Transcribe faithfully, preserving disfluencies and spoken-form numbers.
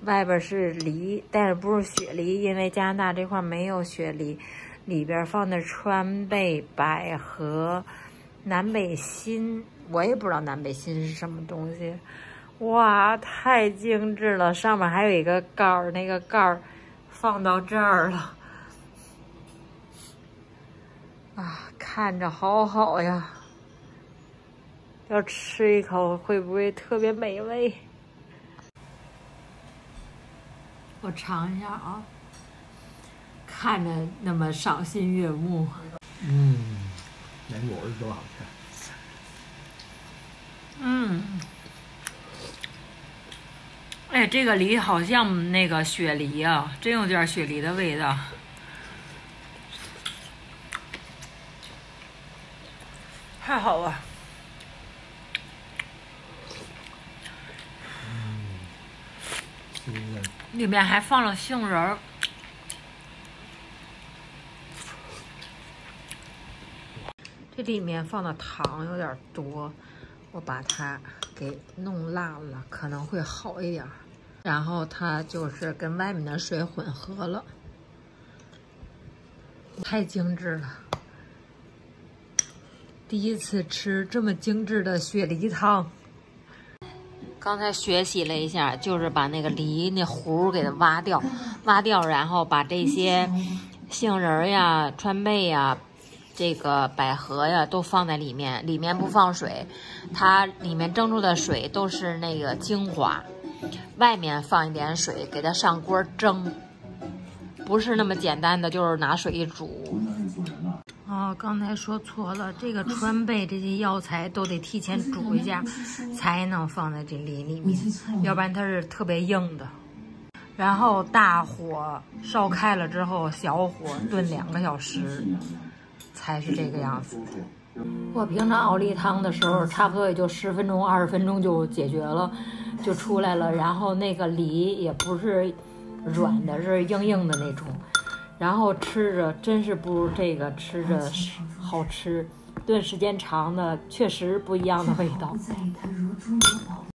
外边是梨，但是不是雪梨，因为加拿大这块没有雪梨。里边放的川贝、百合、南北新，我也不知道南北新是什么东西。哇，太精致了！上面还有一个盖儿，那个盖儿放到这儿了。啊，看着好好呀！要吃一口会不会特别美味？我尝一下啊。看着那么赏心悦目， 嗯，连果子都好吃。 嗯，哎，这个梨好像那个雪梨啊，真有点雪梨的味道。太好了。 嗯， 里面还放了杏仁儿。这里面放的糖有点多，我把它给弄烂了，可能会好一点。然后它就是跟外面的水混合了，太精致了。第一次吃这么精致的雪梨汤。刚才学习了一下，就是把那个梨那核给它挖掉，挖掉，然后把这些杏仁呀、川贝呀。这个百合呀，都放在里面，里面不放水，它里面蒸出的水都是那个精华，外面放一点水，给它上锅蒸，不是那么简单的，就是拿水一煮。哦，刚才说错了，这个川贝这些药材都得提前煮一下，才能放在这梨里面，要不然它是特别硬的。然后大火烧开了之后，小火炖两个小时。才是这个样子的。我平常熬梨汤的时候，差不多也就十分钟、二十分钟就解决了，就出来了。然后那个梨也不是软的，是硬硬的那种。然后吃着真是不如这个吃着好吃，炖时间长的确实不一样的味道。